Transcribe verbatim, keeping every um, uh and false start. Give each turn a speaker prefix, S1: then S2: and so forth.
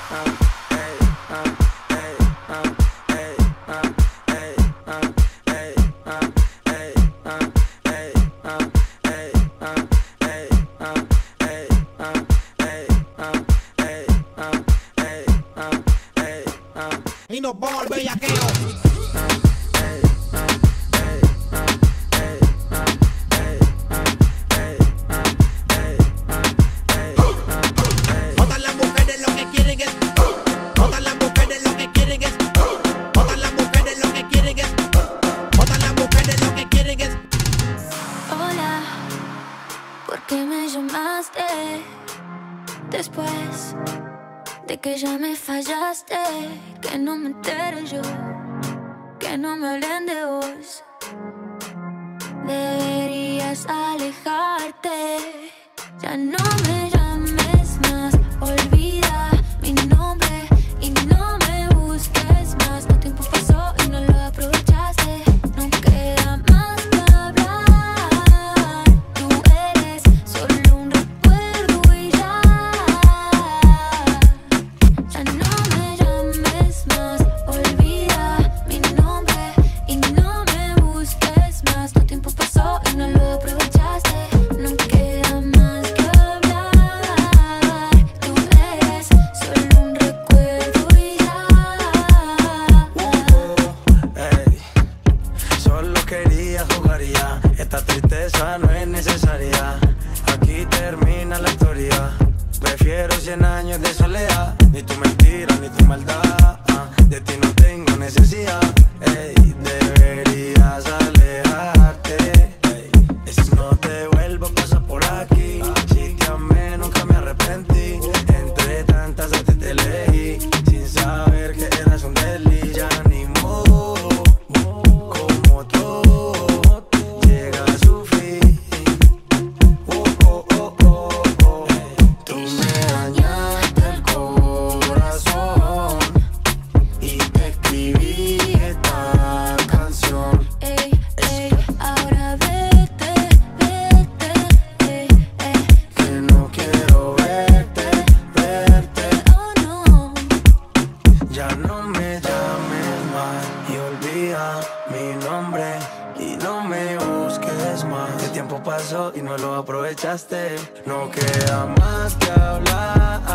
S1: Y nos vamos al bellaqueo. Todas las mujeres lo que quieren es, todas las mujeres lo que quieren es, todas las mujeres lo que quieren es, todas las mujeres lo que quieren es.
S2: Hola, ¿por qué me llamaste? Después de que ya me fallaste, que no me entere yo, que no me hablen de vos. Deberías alejarte, ya no me llames más, olvida mi nombre y no me busques más. No tiempo pasó y no lo aprovechaste, no queda más que hablar. Tú eres solo un recuerdo y ya. Ya no me llames más, olvida mi nombre y no me busques más. No tiempo pasó y no lo aprovechaste, no queda más que hablar. Tú eres solo un recuerdo y ya.
S3: Ey, solo quería jugar y ya. Esta tristeza no es necesaria. Aquí termina la historia. Prefiero cien años de soledad. Ni tu mentira, ni tu maldad. ah, De ti no tengo necesidad. Ey, deberías alejarte. Ey, si no te vuelvo a pasar por aquí. Si te amé, nunca me arrepentí. Entre tantas a ti te elegí, sin saber que eras un deli. Ya ni modo, como todo llega a su fin. Oh, oh, oh, oh, oh. Tú me dañaste el corazón y te escribí esta canción.
S2: Ey, ey, ahora vete, vete, ey, ey.
S3: Que no quiero verte, verte.
S2: Oh no.
S3: Ya no me llames más y olvida mi nombre y no me busques más. El tiempo pasó y no lo aprovechaste, no queda más que hablar.